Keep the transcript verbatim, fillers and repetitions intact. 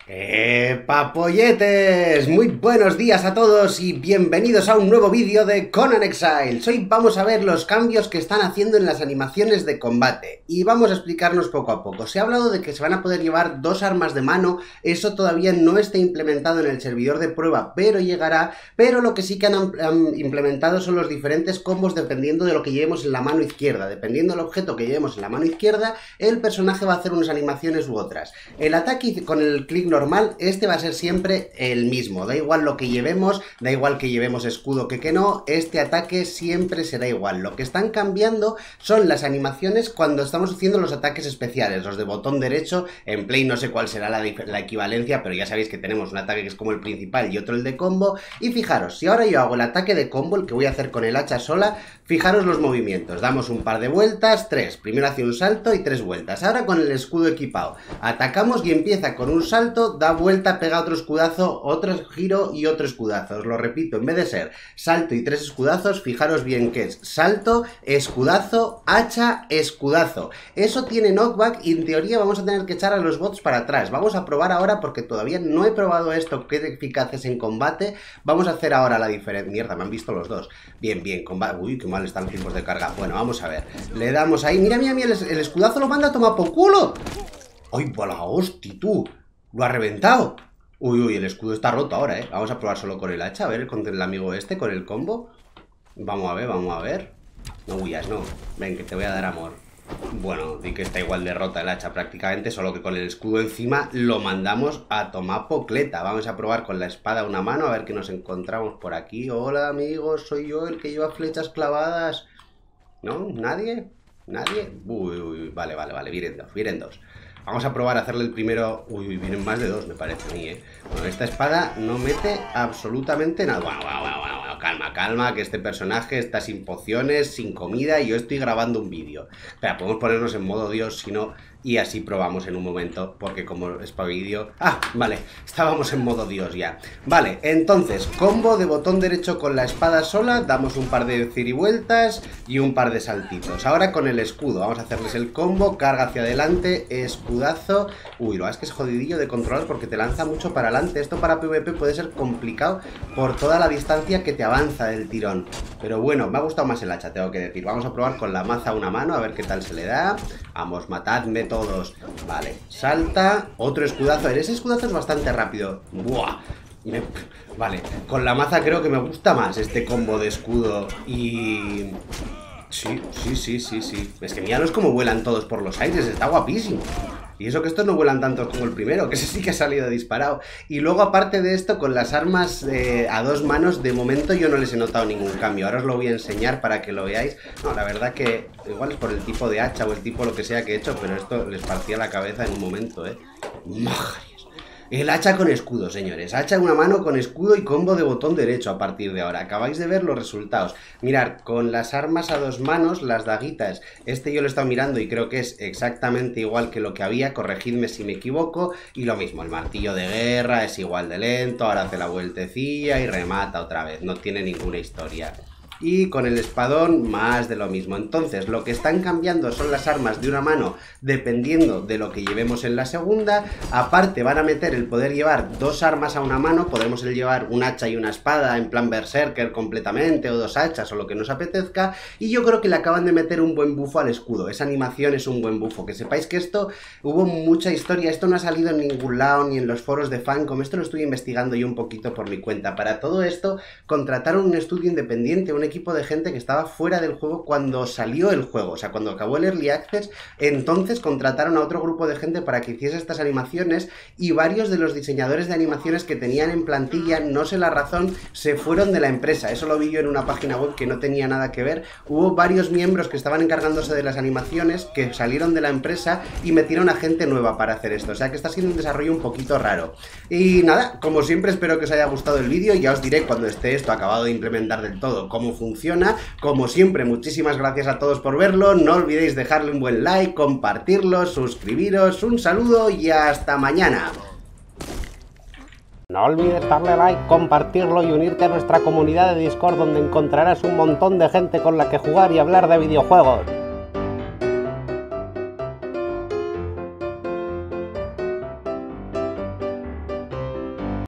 ¡Eh, papolletes! Muy buenos días a todos y bienvenidos a un nuevo vídeo de Conan Exiles. Hoy vamos a ver los cambios que están haciendo en las animaciones de combate y vamos a explicarnos poco a poco. Se ha hablado de que se van a poder llevar dos armas de mano, eso todavía no está implementado en el servidor de prueba, pero llegará. Pero lo que sí que han, han implementado son los diferentes combos dependiendo de lo que llevemos en la mano izquierda. Dependiendo del objeto que llevemos en la mano izquierda, el personaje va a hacer unas animaciones u otras. El ataque con el clic normal normal, este va a ser siempre el mismo, da igual lo que llevemos, da igual que llevemos escudo que que no, este ataque siempre será igual. Lo que están cambiando son las animaciones cuando estamos haciendo los ataques especiales, los de botón derecho. En Play no sé cuál será la, la equivalencia, pero ya sabéis que tenemos un ataque que es como el principal y otro el de combo. Y fijaros, si ahora yo hago el ataque de combo, el que voy a hacer con el hacha sola, fijaros los movimientos, damos un par de vueltas, tres, primero hace un salto y tres vueltas. Ahora con el escudo equipado, atacamos y empieza con un salto, da vuelta, pega otro escudazo, otro giro y otro escudazo. Os lo repito, en vez de ser salto y tres escudazos, fijaros bien que es salto, escudazo, hacha, escudazo. Eso tiene knockback y en teoría vamos a tener que echar a los bots para atrás. Vamos a probar ahora porque todavía no he probado esto, qué eficaz es en combate. Vamos a hacer ahora la diferencia. Mierda, me han visto los dos. Bien, bien, combate. Uy, qué mal están los tiempos de carga. Bueno, vamos a ver. Le damos ahí. Mira, mira, mira, el, el escudazo lo manda a tomar por culo. ¡Ay, por la hostia, tú! ¡Lo ha reventado! Uy, uy, el escudo está roto ahora, ¿eh? Vamos a probar solo con el hacha, a ver, con el amigo este, con el combo. Vamos a ver, vamos a ver. No huyas, no. Ven, que te voy a dar amor. Bueno, di que está igual de rota el hacha prácticamente, solo que con el escudo encima lo mandamos a tomar pocleta. Vamos a probar con la espada a una mano, a ver qué nos encontramos por aquí. Hola, amigos, soy yo el que lleva flechas clavadas. ¿No? ¿Nadie? ¿Nadie? Uy, uy, vale, vale, vale, vienen dos, vienen dos. Vamos a probar a hacerle el primero. Uy, vienen más de dos, me parece a mí, ¿eh? Bueno, esta espada no mete absolutamente nada. Bueno, bueno, bueno, bueno, bueno, calma, calma, que este personaje está sin pociones, sin comida, y yo estoy grabando un vídeo. Espera, podemos ponernos en modo Dios, si no, y así probamos en un momento, porque como es para vídeo... Ah, vale, estábamos en modo Dios ya. Vale, entonces, combo de botón derecho con la espada sola, damos un par de cirivueltas y un par de saltitos. Ahora con el escudo, vamos a hacerles el combo, carga hacia adelante, escudazo. Uy, lo es que es jodidillo de controlar porque te lanza mucho para adelante. Esto para PvP puede ser complicado por toda la distancia que te avanza del tirón. Pero bueno, me ha gustado más el hacha, tengo que decir. Vamos a probar con la maza a una mano, a ver qué tal se le da. Vamos, matadme todos. Vale, salta, otro escudazo. Ese escudazo es bastante rápido. Buah. Me... Vale, con la maza creo que me gusta más este combo de escudo y... Sí, sí, sí, sí, sí. Es que míralos como vuelan todos por los aires, está guapísimo. Y eso que estos no vuelan tanto como el primero, que ese sí que ha salido disparado. Y luego, aparte de esto, con las armas eh, a dos manos, de momento yo no les he notado ningún cambio. Ahora os lo voy a enseñar para que lo veáis. No, la verdad que igual es por el tipo de hacha o el tipo lo que sea que he hecho, pero esto les partía la cabeza en un momento, ¿eh? ¡Majarías! El hacha con escudo, señores. Hacha en una mano con escudo y combo de botón derecho a partir de ahora. Acabáis de ver los resultados. Mirad, con las armas a dos manos, las daguitas. Este yo lo he estado mirando y creo que es exactamente igual que lo que había. Corregidme si me equivoco. Y lo mismo, el martillo de guerra es igual de lento. Ahora hace la vueltecilla y remata otra vez. No tiene ninguna historia. Y con el espadón más de lo mismo. Entonces lo que están cambiando son las armas de una mano dependiendo de lo que llevemos en la segunda. Aparte van a meter el poder llevar dos armas a una mano. Podremos el llevar un hacha y una espada en plan berserker completamente, o dos hachas o lo que nos apetezca. Y yo creo que le acaban de meter un buen bufo al escudo. Esa animación es un buen bufo. Que sepáis que esto hubo mucha historia. Esto no ha salido en ningún lado ni en los foros de Fancom. Esto lo estoy investigando yo un poquito por mi cuenta. Para todo esto contrataron un estudio independiente, un equipo de gente que estaba fuera del juego cuando salió el juego, o sea, cuando acabó el Early Access. Entonces contrataron a otro grupo de gente para que hiciese estas animaciones y varios de los diseñadores de animaciones que tenían en plantilla, no sé la razón, se fueron de la empresa. Eso lo vi yo en una página web que no tenía nada que ver. Hubo varios miembros que estaban encargándose de las animaciones que salieron de la empresa y metieron a gente nueva para hacer esto, o sea que está siendo un desarrollo un poquito raro. Y nada, como siempre espero que os haya gustado el vídeo. Ya os diré cuando esté esto acabado de implementar del todo cómo funciona. Como siempre, muchísimas gracias a todos por verlo. No olvidéis dejarle un buen like, compartirlo, suscribiros. Un saludo y hasta mañana. No olvides darle like, compartirlo y unirte a nuestra comunidad de Discord, donde encontrarás un montón de gente con la que jugar y hablar de videojuegos.